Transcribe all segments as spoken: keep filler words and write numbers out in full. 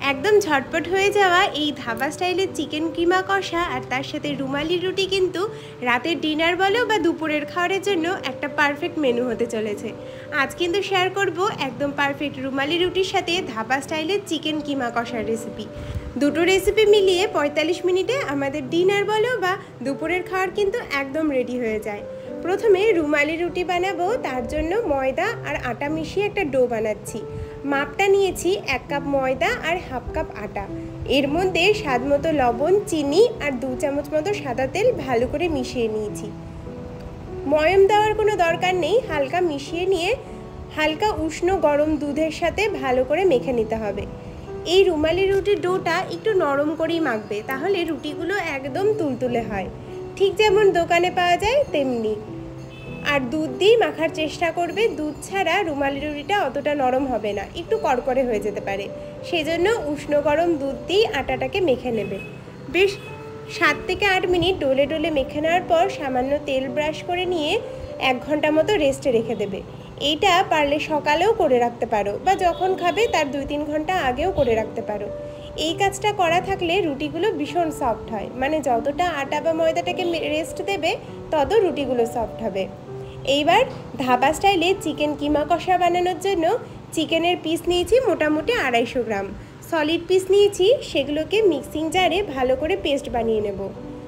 একদম ঝটপট হয়ে যাওয়া এই ধাবা স্টাইলের চিকেন কিমা কষা আর তার সাথে রুমালি রুটি কিন্তু রাতের ডিনার বলো বা দুপুরের খাবারের জন্য একটা পারফেক্ট মেনু হতে চলেছে। আজ কিন্তু শেয়ার করব একদম পারফেক্ট রুমালি রুটির সাথে ধাবা স্টাইলের চিকেন কিমা কষার রেসিপি। দুটো রেসিপি মিলিয়ে পঁয়তাল্লিশ মিনিটে আমাদের ডিনার বলো বা দুপুরের খাবার কিন্তু একদম রেডি হয়ে যায়। প্রথমে রুমালি রুটি বানাবো, তার জন্য ময়দা আর আটা মিশিয়ে একটা ডো বানাচ্ছি। মাপটা নিয়েছি এক কাপ ময়দা আর হাফ কাপ আটা। এর মধ্যে স্বাদ মতো লবণ, চিনি আর দু চামচ মতো সাদা তেল ভালো করে মিশিয়ে নিয়েছি। ময়ম দেওয়ার কোনো দরকার নেই, হালকা মিশিয়ে নিয়ে হালকা উষ্ণ গরম দুধের সাথে ভালো করে মেখে নিতে হবে। এই রুমালি রুটির ডোটা একটু নরম করেই মাখবে, তাহলে রুটিগুলো একদম তুলতুলে হয়, ঠিক যেমন দোকানে পাওয়া যায় তেমনি। আর দুধ দিয়ে মাখার চেষ্টা করবে, দুধ ছাড়া রুমালি রুটিটা অতটা নরম হবে না, একটু কড়কড়ে হয়ে যেতে পারে। সেই জন্য উষ্ণ গরম দুধ দিয়ে আটাটাকে মেখে নেবে। বেশ সাত থেকে আট মিনিট ডোলে ডোলে মেখে নেওয়ার পর সামান্য তেল ব্রাশ করে নিয়ে এক ঘন্টা মতো রেস্টে রেখে দেবে। এইটা পারলে সকালেও করে রাখতে পারো বা যখন খাবে তার দুই তিন ঘন্টা আগেও করে রাখতে পারো। এই কাজটা করা থাকলে রুটিগুলো ভীষণ সফট হয়, মানে যতটা আটা বা ময়দাটাকে রেস্ট দেবে তত রুটিগুলো সফট হবে। এইবার ধাবা স্টাইলে চিকেন কিমা কষা বানানোর জন্য চিকেনের পিস নিয়েছি মোটামুটি আড়াইশো গ্রাম। সলিড পিস নিয়েছি, সেগুলোকে মিক্সিং জারে ভালো করে পেস্ট বানিয়ে নেব।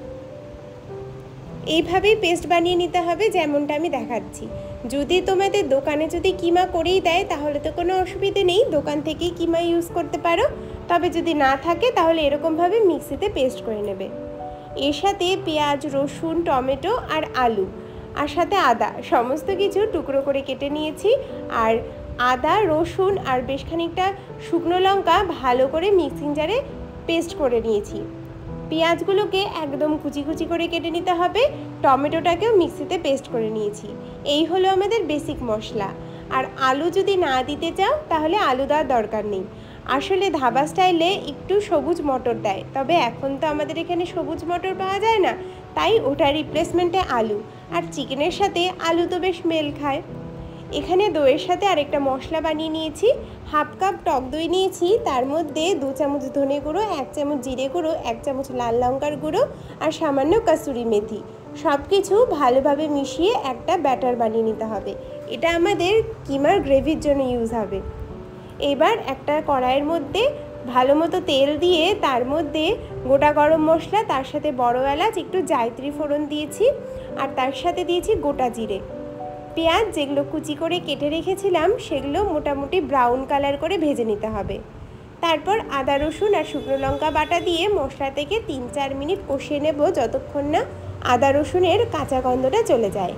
এইভাবেই পেস্ট বানিয়ে নিতে হবে যেমনটা আমি দেখাচ্ছি। যদি তোমাদের দোকানে যদি কিমা করেই দেয় তাহলে তো কোনো অসুবিধে নেই, দোকান থেকেই কিমা ইউজ করতে পারো। তবে যদি না থাকে তাহলে এরকমভাবে মিক্সিতে পেস্ট করে নেবে। এর সাথে পেঁয়াজ, রসুন, টমেটো আর আলু আর সাথে আদা সমস্ত কিছু টুকরো করে কেটে নিয়েছি। আর আদা, রসুন আর বেশ খানিকটা শুকনো লঙ্কা ভালো করে মিক্সিং জারে পেস্ট করে নিয়েছি। পেঁয়াজগুলোকে একদম কুচি কুচি করে কেটে নিতে হবে, টমেটোটাকেও মিক্সিতে পেস্ট করে নিয়েছি। এই হলো আমাদের বেসিক মশলা। আর আলু যদি না দিতে চাও তাহলে আলু দেওয়ার দরকার নেই। আসলে ধাবা স্টাইলে একটু সবুজ মটর দেয়, তবে এখন তো আমাদের এখানে সবুজ মটর পাওয়া যায় না, তাই ওটার রিপ্লেসমেন্টে আলু। আর চিকেনের সাথে আলু তো বেশ মেল খায়। এখানে দইয়ের সাথে আরেকটা মশলা বানিয়ে নিয়েছি। হাফ কাপ টক দই নিয়েছি, তার মধ্যে দু চামচ ধনে গুঁড়ো, এক চামচ জিরে গুঁড়ো, এক চামচ লাল লঙ্কার গুঁড়ো আর সামান্য কাসুরি মেথি, সব কিছু ভালোভাবে মিশিয়ে একটা ব্যাটার বানিয়ে নিতে হবে। এটা আমাদের কিমার গ্রেভির জন্য ইউজ হবে। এবার একটা কড়াইয়ের মধ্যে ভালো মতো তেল দিয়ে তার মধ্যে গোটা গরম মশলা, তার সাথে বড় এলাচ, একটু জায়ত্রী ফোড়ন দিয়েছি আর তার সাথে দিয়েছি গোটা জিরে। পেঁয়াজ যেগুলো কুচি করে কেটে রেখেছিলাম সেগুলো মোটামুটি ব্রাউন কালার করে ভেজে নিতে হবে। তারপর আদা, রসুন আর শুকনো লঙ্কা বাটা দিয়ে মশলা থেকে তিন চার মিনিট কষিয়ে নেব, যতক্ষণ না আদা রসুনের কাঁচা গন্ধটা চলে যায়।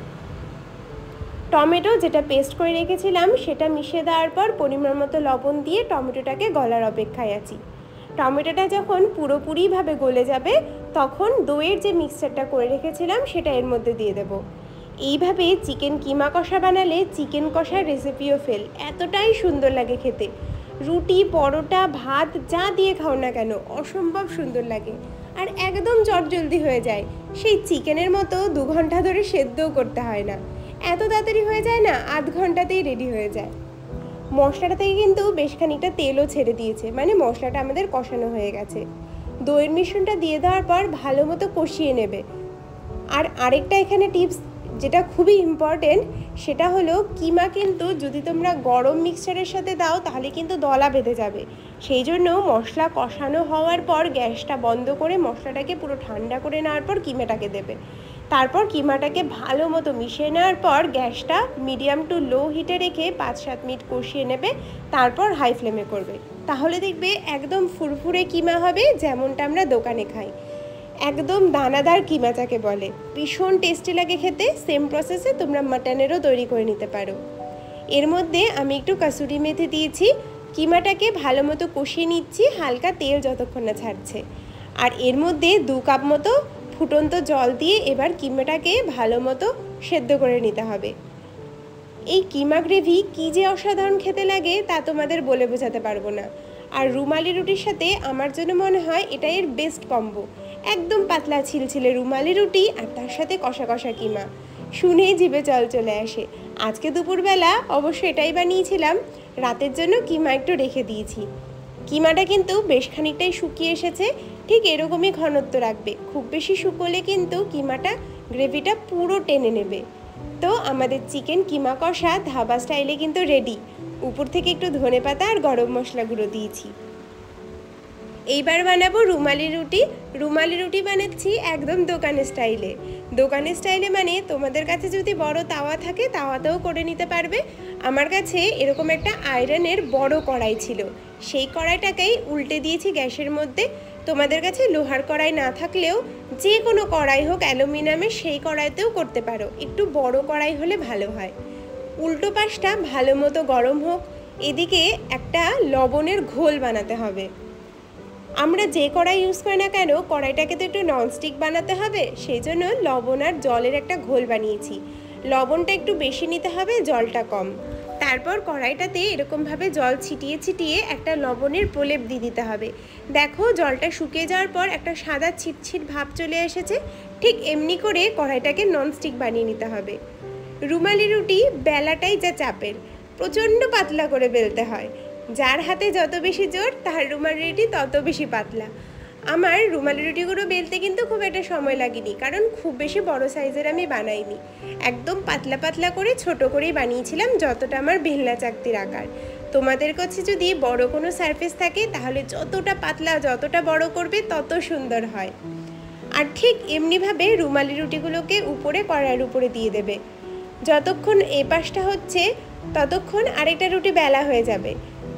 টমেটো যেটা পেস্ট করে রেখেছিলাম সেটা মিশিয়ে দেওয়ার পর পরিমাণ মতো লবণ দিয়ে টমেটোটাকে গলার অপেক্ষায় আছি। টমেটোটা যখন পুরোপুরিভাবে গলে যাবে তখন দইয়ের যে মিক্সচারটা করে রেখেছিলাম সেটা এর মধ্যে দিয়ে দেব। এইভাবে চিকেন কিমা কষা বানালে চিকেন কষার রেসিপিও ফেল, এতটাই সুন্দর লাগে খেতে। রুটি, পরোটা, ভাত যা দিয়ে খাও না কেন অসম্ভব সুন্দর লাগে। আর একদম চটজলদি হয়ে যায়, সেই চিকেনের মতো দু ঘন্টা ধরে সেদ্ধও করতে হয় না, এত তাড়াতাড়ি হয়ে যায় না, আধ ঘন্টাতেই রেডি হয়ে যায়। মশলাটা থেকে কিন্তু বেশ খানিকটা তেলও ছেড়ে দিয়েছে, মানে মশলাটা আমাদের কষানো হয়ে গেছে। দইয়ের মিশ্রণটা দিয়ে দেওয়ার পর ভালো মতো কষিয়ে নেবে। আর আরেকটা এখানে টিপস যেটা খুবই ইম্পর্টেন্ট, সেটা হলো কিমা কিন্তু যদি তোমরা গরম মিক্সচারের সাথে দাও তাহলে কিন্তু দলা বেঁধে যাবে। সেই জন্য মশলা কষানো হওয়ার পর গ্যাসটা বন্ধ করে মশলাটাকে পুরো ঠান্ডা করে নেওয়ার পর কিমাটাকে দেবে। তারপর কিমাটাকে ভালো মতো মিশিয়ে নেওয়ার পর গ্যাসটা মিডিয়াম টু লো হিটে রেখে পাঁচ সাত মিনিট কষিয়ে নেবে, তারপর হাই ফ্লেমে করবে। তাহলে দেখবে একদম ফুরফুরে কিমা হবে, যেমনটা আমরা দোকানে খাই। একদম দানাদার কিমা যাকে বলে, ভীষণ টেস্টি লাগে খেতে। সেম প্রসেসে তোমরা মাটনেরও তৈরি করে নিতে পারো। এর মধ্যে আমি একটু কাসুরি মেথি দিয়েছি। কিমাটাকে ভালো মতো কষিয়ে নিচ্ছি, হালকা তেল যতক্ষণ না ছাড়ছে। আর এর মধ্যে দু কাপ মতো ফুটন্ত জল দিয়ে এবার কিমাটাকে ভালো মতো সেদ্ধ করে নিতে হবে। এই কিমা গ্রেভি কী যে অসাধারণ খেতে লাগে তা তোমাদের বলে বোঝাতে পারবো না। আর রুমালি রুটির সাথে আমার জন্য মনে হয় এটা এর বেস্ট কম্বো। একদম পাতলা ছিলছিলে রুমালি রুটি আর তার সাথে কষা কষা কিমা, শুনেই জিভে জল চলে আসে। আজকে দুপুরবেলা অবশ্য এটাই বানিয়েছিলাম, রাতের জন্য কিমা একটু রেখে দিয়েছি। কিমাটা কিন্তু বেশ খানিকটাই শুকিয়ে এসেছে, ঠিক এরকমই ঘনত্ব রাখবে। খুব বেশি শুকোলে কিন্তু কিমাটা গ্রেভিটা পুরো টেনে নেবে। তো আমাদের চিকেন কিমা কষা ধাবা স্টাইলে কিন্তু রেডি। উপর থেকে একটু ধনেপাতা আর গরম মশলা গুঁড়ো দিয়েছি। এইবার বানাবো রুমালি রুটি। রুমালি রুটি বানাচ্ছি একদম দোকানের স্টাইলে। দোকানের স্টাইলে মানে তোমাদের কাছে যদি বড় তাওয়া থাকে তাওয়াতেও করে নিতে পারবে। আমার কাছে এরকম একটা আয়রনের বড় কড়াই ছিল, সেই কড়াইটাকেই উল্টে দিয়েছি গ্যাসের মধ্যে। তোমাদের কাছে লোহার কড়াই না থাকলেও যে কোনো কড়াই হোক অ্যালুমিনিয়ামের, সেই কড়াইতেও করতে পারো, একটু বড় কড়াই হলে ভালো হয়। উল্টো পাশটা ভালো মতো গরম হোক। এদিকে একটা লবণের ঘোল বানাতে হবে। আমরা যে কড়াই ইউজ করি না কেন, কড়াইটাকে তো একটু ননস্টিক বানাতে হবে, সেই জন্য লবণ আর জলের একটা ঘোল বানিয়েছি। লবণটা একটু বেশি নিতে হবে, জলটা কম। তারপর কড়াইটাতে এরকমভাবে জল ছিটিয়ে ছিটিয়ে একটা লবণের প্রলেপ দিয়ে দিতে হবে। দেখো জলটা শুকিয়ে যাওয়ার পর একটা সাদা ছিটছিট ভাব চলে এসেছে। ঠিক এমনি করে কড়াইটাকে ননস্টিক বানিয়ে নিতে হবে। রুমালি রুটি বেলাটাই যা চাপের, প্রচণ্ড পাতলা করে বেলতে হয়। যার হাতে যত বেশি জোর তার রুমালি রুটি তত বেশি পাতলা। আমার রুমালি রুটিগুলো বেলতে কিন্তু খুব একটা সময় লাগেনি, কারণ খুব বেশি বড় সাইজের আমি বানাইনি। একদম পাতলা পাতলা করে ছোট করেই বানিয়েছিলাম, যতটা আমার বেলনা চাকতির আকার। তোমাদের কাছে যদি বড় কোনো সারফেস থাকে তাহলে যতটা পাতলা যতটা বড় করবে তত সুন্দর হয়। আর ঠিক এমনিভাবে রুমালি রুটিগুলোকে উপরে কড়াইয়ের উপরে দিয়ে দেবে। যতক্ষণ এ পাশটা হচ্ছে ততক্ষণ আরেকটা রুটি বেলা হয়ে যাবে।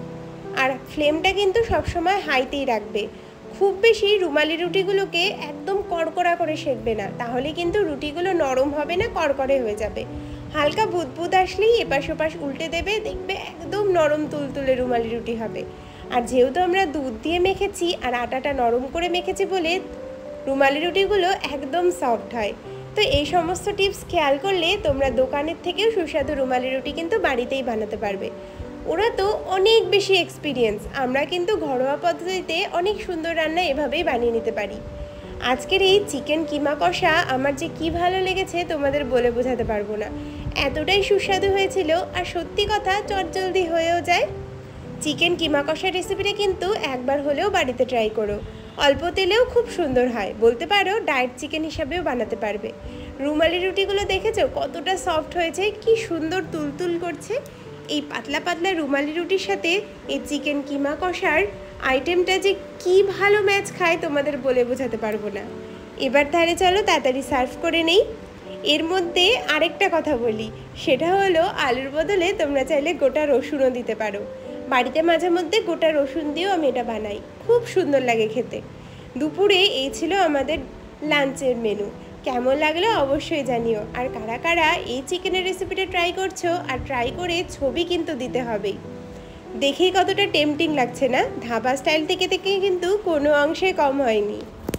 আর ফ্লেমটা কিন্তু সবসময় হাইতেই রাখবে। খুব বেশি রুমালি রুটিগুলোকে একদম কড়কড়া করে সেঁকবে না, তাহলে কিন্তু রুটিগুলো নরম হবে না, কড়কড়ে হয়ে যাবে। হালকা বুদবুদ আসলেই এপাশ ওপাশ উল্টে দেবে, দেখবে একদম নরম তুলতুলে রুমালি রুটি হবে। আর যেহেতু আমরা দুধ দিয়ে মেখেছি আর আটাটা নরম করে মেখেছি বলে রুমালি রুটিগুলো একদম সফট হয়। তো এই সমস্ত টিপস খেয়াল করলে তোমরা দোকানের থেকেও সুস্বাদু রুমালি রুটি কিন্তু বাড়িতেই বানাতে পারবে। ওরা তো অনেক বেশি এক্সপিরিয়েন্স, আমরা কিন্তু ঘরোয়া পদ্ধতিতে অনেক সুন্দর রান্না এভাবেই বানিয়ে নিতে পারি। আজকের এই চিকেন কিমা কষা আমার যে কি ভালো লেগেছে তোমাদের বলে বোঝাতে পারবো না, এতটাই সুস্বাদু হয়েছিল। আর সত্যি কথা চটজলদি হয়েও যায়। চিকেন কিমা কষার রেসিপিটা কিন্তু একবার হলেও বাড়িতে ট্রাই করো। অল্প তেলেও খুব সুন্দর হয়, বলতে পারো ডায়েট চিকেন হিসাবেও বানাতে পারবে। রুমালি রুটিগুলো দেখেছো কতটা সফট হয়েছে, কি সুন্দর তুলতুল করছে। এই পাতলা পাতলা রুমালি রুটির সাথে এই চিকেন কিমা কষার আইটেমটা যে কি ভালো ম্যাচ খায় তোমাদের বলে বোঝাতে পারবো না। এবার তাহলে চলো তাড়াতাড়ি সার্ভ করে নেই। এর মধ্যে আরেকটা কথা বলি, সেটা হলো আলুর বদলে তোমরা চাইলে গোটা রসুনও দিতে পারো। বাড়িতে মাঝে মধ্যে গোটা রসুন দিয়েও আমি এটা বানাই, খুব সুন্দর লাগে খেতে। দুপুরে এই ছিল আমাদের লাঞ্চের মেনু। কেমন লাগলো অবশ্যই জানিও। আর কারা কারা এই চিকেনের রেসিপিটা ট্রাই করছো, আর ট্রাই করে ছবি কিন্তু দিতে হবেই। দেখেই কতটা টেম্পটিং লাগছে না? ধাবা স্টাইল থেকে থেকে কিন্তু কোনো অংশে কম হয়নি।